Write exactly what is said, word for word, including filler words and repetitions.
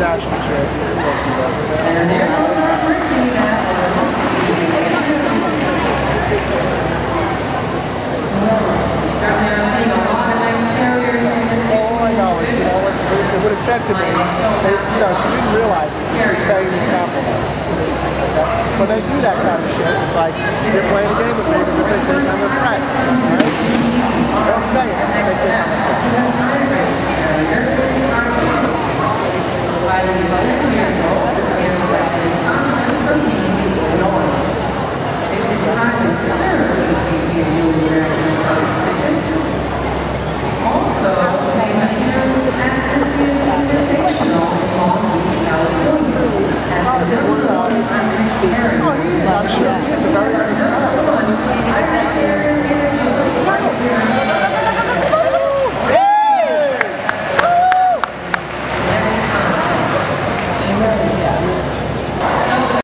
national champion. And there goes our Ricky now. Certainly are seeing a lot of nice terriers in the sixth. Oh my God, you know what it would have said to me, they, you know, she didn't realize it. She was paying me compliment. When they do that kind of shit, it's like, they're playing a game with me because they think I'm a threat. Right? Don't say it. They think I'm a threat. This is a Kylie terrier. Kylie